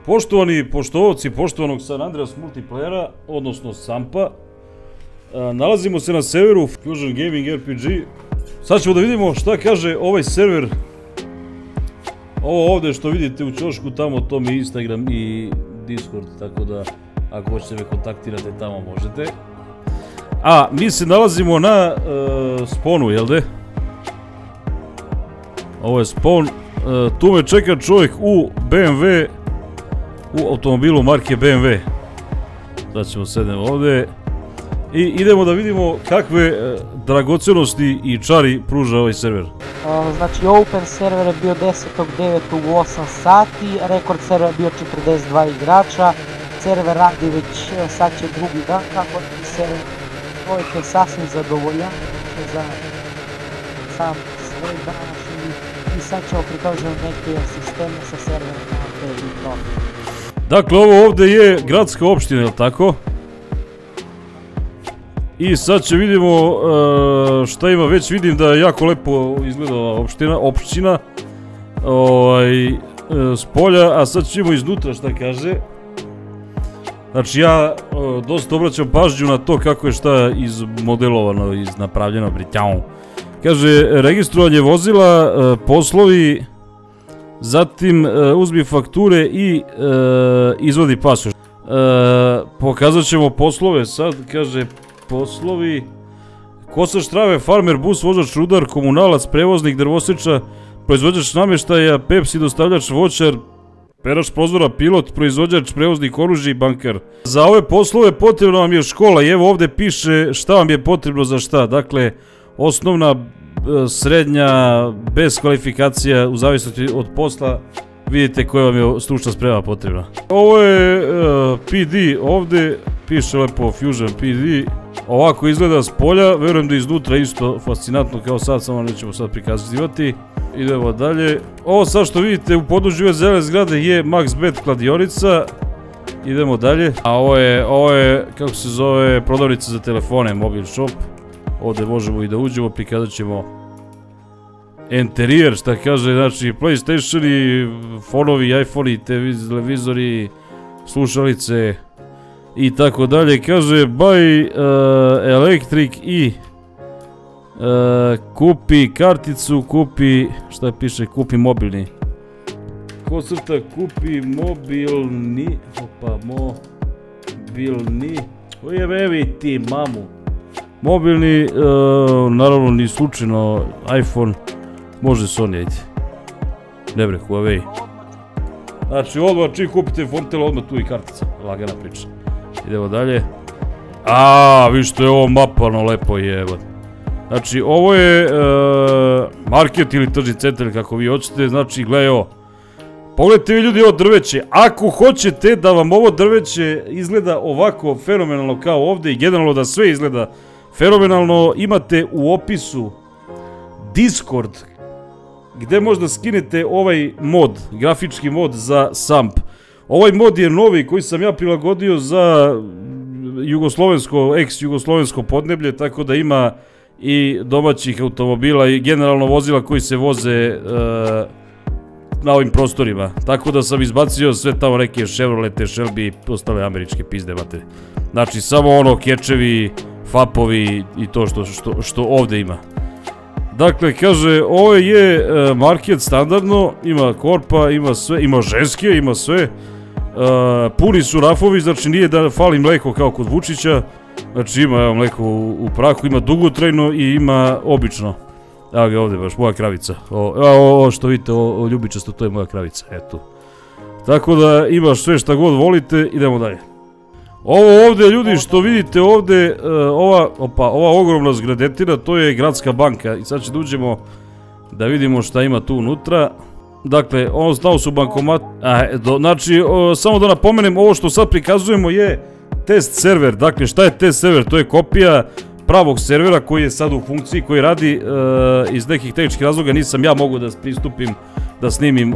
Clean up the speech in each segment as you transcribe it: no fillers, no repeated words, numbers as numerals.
Poštovani poštovci poštovanog San Andreas multiplayera, odnosno Sampa, nalazimo se na serveru Fusion Gaming RPG. Sad ćemo da vidimo šta kaže ovaj server. Ovo ovdje što vidite u ćošku, tamo to mi je Instagram i Discord, tako da ako hoćete me kontaktirate tamo možete. A mi se nalazimo na spawnu, jel de? Ovo je spawn, tu me čeka čovjek u BMW, u automobilu marke BMW. Sad ćemo sedem ovdje i idemo da vidimo kakve dragocenosti i čari pruža ovaj server. Znači open server je bio 10.9. u 8 sati, rekord server je bio 42 igrača, server radi već sad će drugi dan, kako server čovjek je sasvim zadovoljan za sam svoj današnji i sad ćemo prikažemo neke sisteme sa serverom i to. Dakle, ovo ovdje je gradska opština, je li tako? I sad će vidimo šta ima, već vidim da jako lepo izgleda ova opština s polja, a sad ćemo iznutra šta kaže. Znači ja dosta obraćam pažnju na to kako je šta izmodelovano, napravljeno, Britjao. Kaže, registrovanje vozila, poslovi, zatim uzmi fakture i izvodi pasoš. Pokazat ćemo poslove sad, kaže poslovi. Kosač trave, farmer, bus, vozač, rudar, komunalac, prevoznik, drvoseča, proizvođač namještaja, Pepsi, dostavljač, voćar, perač prozora, pilot, proizvođač, prevoznik oružja i bankar. Za ove poslove potrebna vam je škola i evo ovdje piše šta vam je potrebno za šta. Dakle, osnovna, srednja, bez kvalifikacija, u zavisnosti od posla, vidite koja vam je stručna sprema potrebna. Ovo je PD, ovdje piše lepo Fusion PD, ovako izgleda s polja, verujem da iznutra isto fascinantno kao sad, samo nećemo sad prikazivati. Idemo dalje. Ovo sad što vidite u području ove zelene zgrade je MaxBet kladionica. Idemo dalje. A ovo je, kako se zove, prodavnica za telefone, Mobile Shop. Ovdje možemo i da uđemo, prikazat ćemo interijer, šta kaže, znači PlayStationi, fonovi, iPhone-i, televizori, slušalice i tako dalje. Kaže buy electric i kupi karticu, kupi, šta piše, kupi mobilni. Ko crta kupi mobilni, opa, mobilni, ujebevi ti mamu. Mobilni, naravno ni slučajno iPhone, može Sony, ajde. Ne bre, Huawei. Znači odmah čim kupite Fontel, odmah tu i kartica, lagana priča. Idemo dalje. Aaa, što je ovo mapano lepo jeba. Znači ovo je market ili tržni centar kako vi hoćete, znači gledaj ovo. Pogledajte vi ljudi ovo drveće, ako hoćete da vam ovo drveće izgleda ovako fenomenalno kao ovdje i generalno da sve izgleda fenomenalno, imate u opisu Discord gdje možda skinete ovaj mod, grafički mod za Samp. Ovaj mod je novi koji sam ja prilagodio za ex-jugoslovensko podneblje, tako da ima i domaćih automobila i generalno vozila koji se voze na ovim prostorima. Tako da sam izbacio sve tamo neke Chevrolete, Shelby i ostale američke pizde mater. Znači samo ono kečevi, fapovi i to što ovdje ima. Dakle, kaže, ovo je market standardno, ima korpa, ima sve, ima ženske, ima sve. Puni su rafovi, znači nije da fali mleko kao kod Vučića. Znači ima mleko u prahu, ima dugotrajno i ima obično. Evo ga ovdje baš, moja kravica. Ovo što vidite, ovo ljubičasto, to je moja kravica, eto. Tako da imaš sve šta god volite, idemo dalje. Ovo ovdje ljudi što vidite ovdje, ova ogromna zgradetina, to je gradska banka. I sad će da uđemo da vidimo šta ima tu unutra. Dakle, ovo su bankomat. Znači, samo da napomenem, ovo što sad prikazujemo je test server. Dakle, šta je test server? To je kopija pravog servera koji je sad u funkciji, koji radi iz nekih tehničkih razloga. Nisam ja mogu da pristupim, da snimim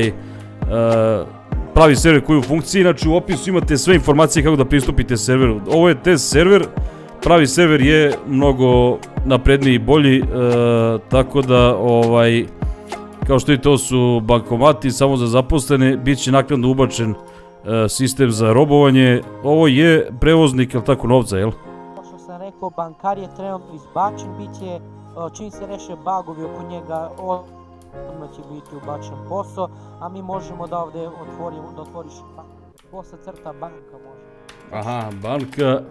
pravi server koji je u funkciji. Znači u opisu imate sve informacije kako da pristupite serveru. Ovo je test server, pravi server je mnogo napredniji i bolji, tako da kao što vidite, to su bankomati samo za zaposlene, bit će naknadno ubačen sistem za robovanje. Ovo je prevoznik, jel tako, novca, jel? Kao što sam rekao, bankar je trenutno izbačen, bit će, čim se reše bagovi oko njega, odmah će biti ubačen posao, a mi možemo da ovdje otvorimo, da otvoriš posao crta banka može. Aha, banka.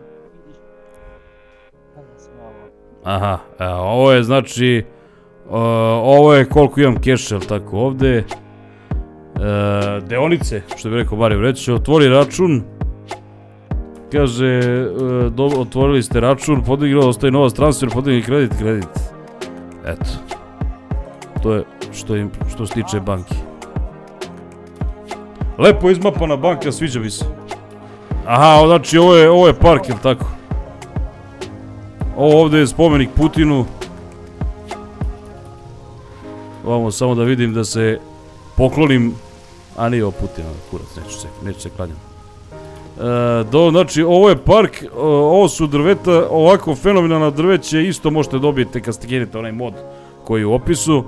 Aha, ovo je znači, ovo je koliko imam keša, jel tako, ovdje. Deonice, što bi rekao Mario, reći, otvori račun. Kaže, otvorili ste račun, podigrao, ostaje novac, transfer, podigni kredit. Eto. To je što se tiče banki. Lepo izmapana banka, sviđa mi se. Aha, znači ovo je park, jel tako? Ovo ovdje je spomenik Putinu. Ovamo samo da vidim da se poklonim. A nije ovo Putina, kurac, neću se klanjati. Znači, ovo je park, ovo su drveta, ovako fenomenalna drveće, isto možete dobiti kad skenete onaj mod koji je u opisu.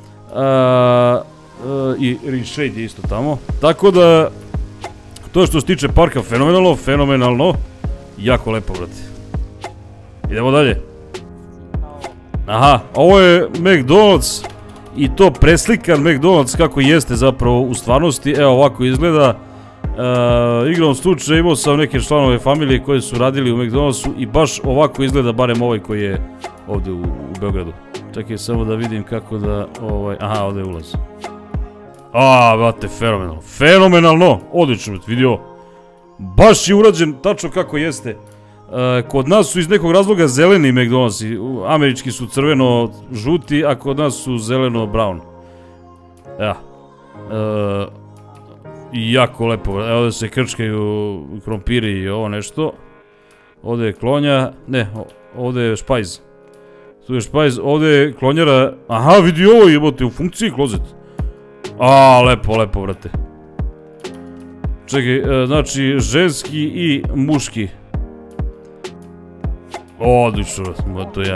I Reshade je isto tamo. Tako da, to je što se tiče parka fenomenalno. Jako lepo, brate. Idemo dalje. Aha, ovo je McDonald's. I to preslikan McDonald's kako jeste zapravo u stvarnosti. Evo ovako izgleda. Igrom slučaja imao sam neke članove familije koji su radili u McDonald'su i baš ovako izgleda, barem ovaj koji je ovdje u Beogradu. Čekaj samo da vidim kako da, aha, ovdje je ulaz. Brate, fenomenalno, odlično vidio. Baš je urađen tačno kako jeste. Kod nas su iz nekog razloga zeleni McDonald'si, američki su crveno-žuti, a kod nas su zeleno-brown. Jako lepo, ovdje se krčkaju krompiri i ovo nešto. Ovdje je klonja, ne, ovdje je špajz. Tu je špajz, ovdje je klonjara, aha, vidi ovo, jebote, u funkciji klozet. Lepo, brate. Čekaj, znači, ženski i muški. Odlično, to je. Ja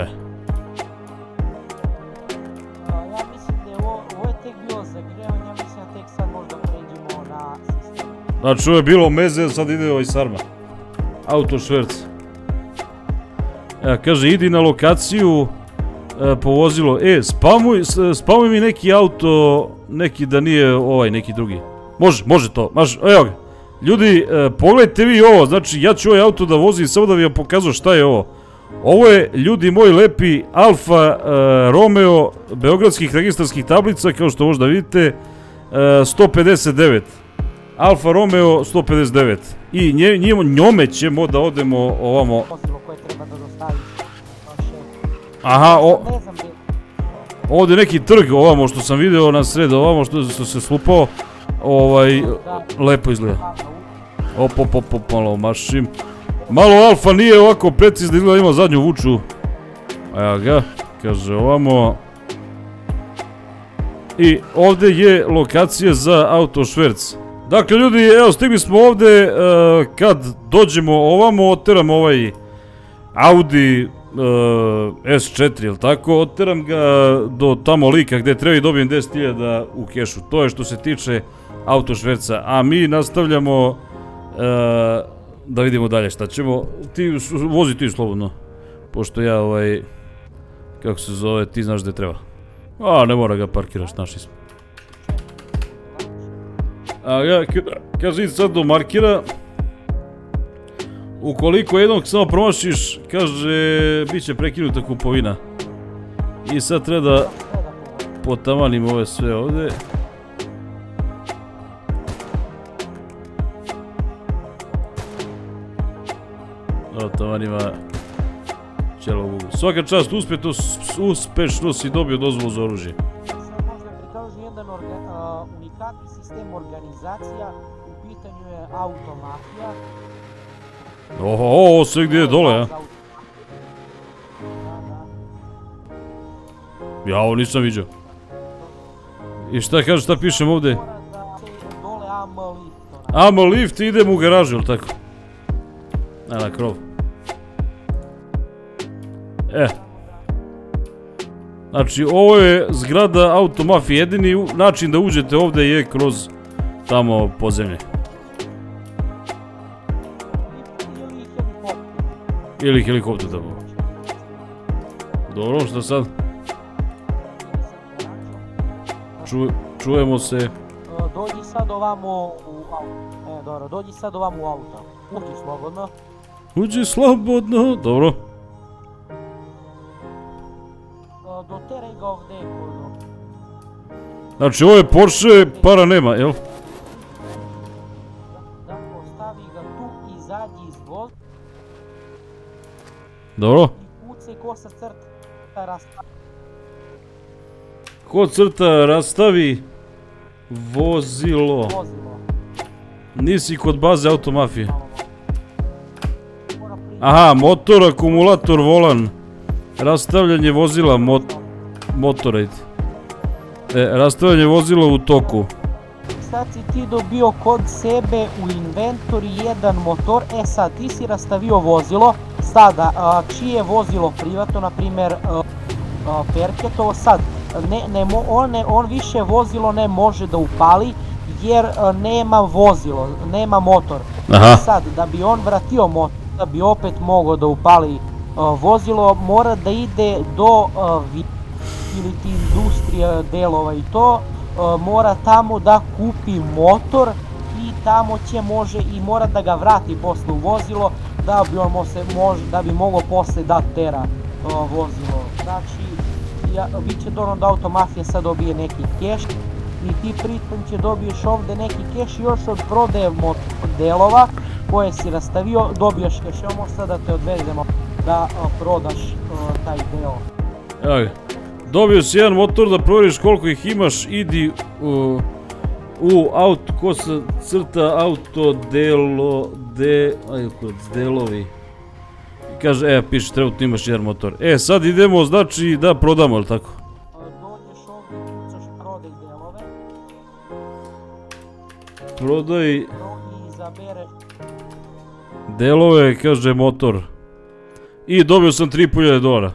mislim da je ovo je tek bilo zagrevanje, ja mislim da tek sad možda pređemo na sistem. Znači, ovo je bilo meze, sad ide ovaj sarma. Autošverc. Kaže, idi na lokaciju po vozilo. Spamuj mi neki auto, neki da nije ovaj, neki drugi. Može to, evo ga. Ljudi, pogledajte vi ovo, znači ja ću ovaj auto da vozim, samo da bi vam pokazao šta je ovo. Ovo je, ljudi moji lepi, Alfa Romeo beogradskih registarskih tablica, kao što možda vidite, 159. Alfa Romeo 159. I njome ćemo da odemo ovamo. Vozilo koje treba da dostaviš. Aha, ovdje neki trg, ovamo što sam video na sred, ovamo što se slupao, lepo izgleda. Malo mašim. Malo Alfa nije ovako precizno izgleda, ima zadnju vuču. Evo ga, kaže ovamo. I ovdje je lokacija za autošverc. Dakle ljudi, evo stigli smo ovdje, kad dođemo ovamo, oteram ovaj Audi S4, jel tako, oteram ga do tamo lika gdje treba i dobijem 10.000 u kešu. To je što se tiče autošverca, a mi nastavljamo da vidimo dalje šta ćemo. Vozi ti slobodno, pošto ja kako se zove, ti znaš gdje treba. Ne mora ga parkiraš, našli smo. Kaže, sad do markira. Ukoliko jednog samo promašiš, kaže, bit će prekinuta kupovina. I sad treba da potamanim ove sve ovdje. Tamanima čelovu. Svaka čast, uspešno si dobio dozvolu za oružje. Samo možda prikažu jedan unikatni sistem organizacija, u pitanju je automafija. Ovo sve gdje je dole, ja? Ja ovo nisam vidio. I šta kažeš, šta pišem ovdje? Dole AM lift. AM lift, idem u garažu, ili tako? Na krov. Znači, ovo je zgrada automafije. Jedini način da uđete ovdje je kroz tamo podzemlje. Ili helikopter tamo. Dobro, šta sad? Čujemo se. Dođi sad ovamo u auto. Dobro, dođi sad ovamo u auto. Uđi slobodno. Uđi slobodno, dobro. Doteraj ga ovdje kod. Znači ovo je Porsche, para nema, jel? Da, ostavi ga tu, izađi iz voz. Dobro. I pucaj ko sa crta rastavi. Ko crta rastavi vozilo. Vozilo. Nisi kod baze automafije. Aha, motor, akumulator, volan. Rastavljanje vozila, motorate. Rastavljanje vozila u toku. Sad si ti dobio kod sebe u inventori jedan motor. E sad, ti si rastavio vozilo. Sada, čije je vozilo privatno, na primjer Perketovo, sad, on više vozilo ne može da upali jer nema vozilo, nema motor. Sad, da bi on vratio motor, da bi opet mogao da upali vozilo, mora da ide do ili ti industrija delova i to, mora tamo da kupi motor i tamo će može i mora da ga vrati posle u vozilo da bi on da bi mogao posle da tera vozilo. Znači, bit će dono da automafija sad dobije neki keš i ti pritom će dobiješ ovdje neki keš još od prodaje delova koje si rastavio, dobiješ keš. Evo možda da te odvezemo da prodaš taj deo. Evo ga, dobio si jedan motor da provjeriš koliko ih imaš, idi u auto, ko se crta auto delovi. Kaže, piše, trenutno imaš jedan motor. Sad idemo, znači, da prodamo, ili tako? Dođeš ovdje, kucaš prodaj delove. Prodaj... I izabereš... delove, kaže, motor. I dobio sam $3.500.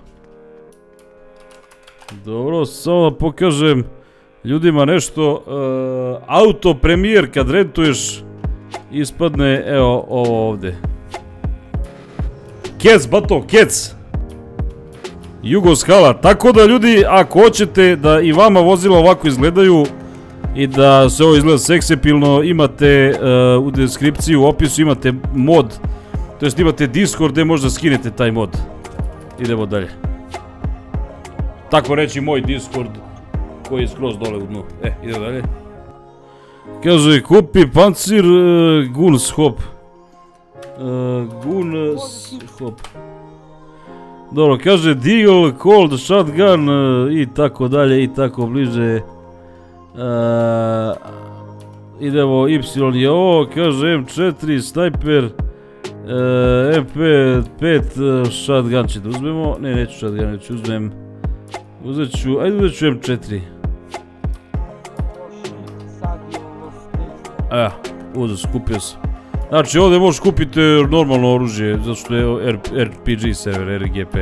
Dobro, samo da pokažem ljudima nešto. Auto premijer, kad rentuješ, ispadne, evo, ovo ovdje. Kec, bato, kec! Jugoskala, tako da ljudi, ako hoćete da i vama vozila ovako izgledaju i da se ovo izgleda seksapilno, imate u deskripciji, u opisu imate mod, to jest imate Discord gdje možda skinete taj mod. Idemo dalje. Tako reći moj Discord koji je skroz dole u dnu. Idemo dalje. Kaže, kupi pancir Gunshop. Gunshop. Dobro, kaže Deagle, Cold, Shotgun i tako dalje i tako bliže. Idemo, Y je ovo, kaže M4, Sniper, MP5, Shotgun će da uzmemo. Ne, neću Shotgun, neću uzmem. Uzet ću M4. Uzet, skupio sam. Znači ovdje možeš kupiti normalno oružje, zato što je RPG server, RGP.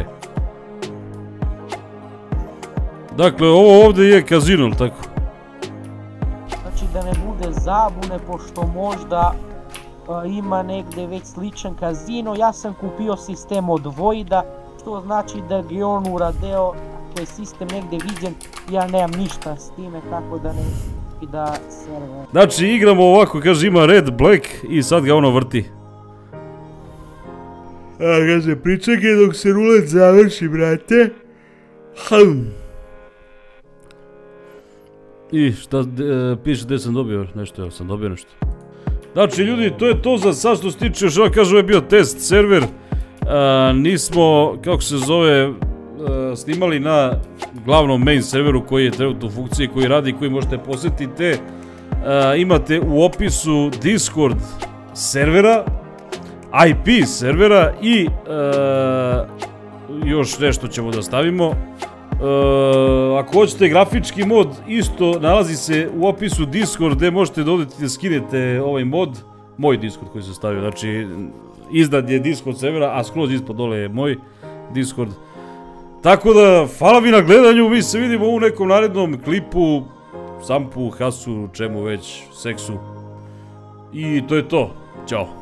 Dakle, ovo ovdje je kazino, ili tako? Znači da ne bude zabune, pošto možda ima negdje već sličan kazino, ja sam kupio sistem od Voida, što znači da je on uradeo, ako je sistem negdje viđen, ja nemam ništa s time, tako da ne da server. Znači igramo ovako, kaže ima red, black i sad ga ono vrti. Kaže, pričekaj dok se rulet završi, brate. I šta piše gdje sam dobio nešto, evo sam dobio nešto. Znači ljudi, to je to za sad što se tiče, što kaže, ovo je bio test server. Nismo, kako se zove, snimali na glavnom main serveru koji je trenutno u funkciji, koji radi, koji možete posjetiti. Imate u opisu Discord servera, IP servera i još nešto ćemo da stavimo. Ako hoćete grafički mod, isto nalazi se u opisu Discord gdje možete da odete da skinete ovaj mod, moj Discord koji se stavio, znači iznad je Discord servera, a skroz ispod dole je moj Discord. Tako da, hvala vi na gledanju, mi se vidimo u nekom narednom klipu, sampu, hasu, čemu već, seksu. I to je to, ćao.